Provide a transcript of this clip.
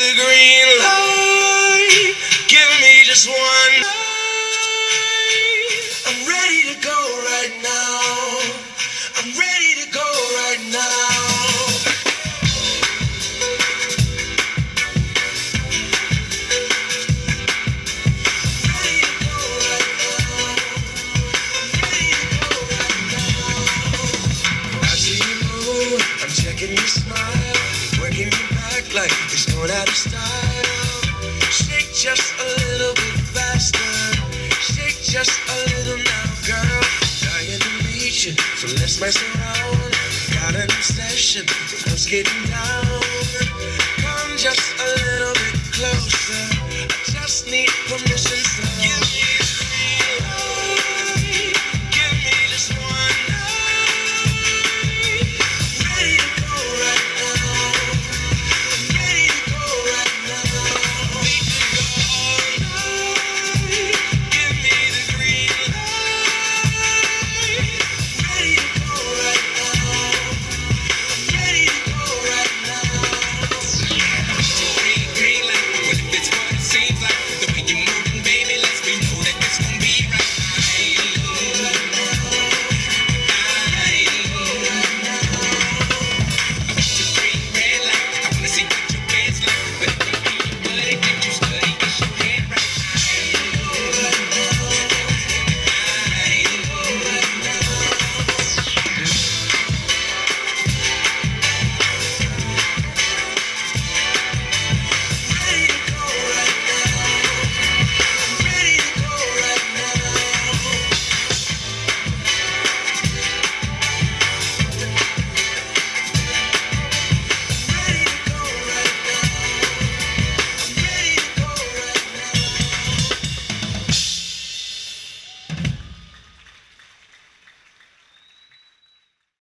the green light. Give me just one night. I'm ready to go right now. I'm ready to go right now. Checking your smile, working your back like it's going out of style. Shake just a little bit faster. Shake just a little now, girl. Dying to meet you, so let's mess around. Got an obsession, let's get down. Come just a little bit closer. I just need permission.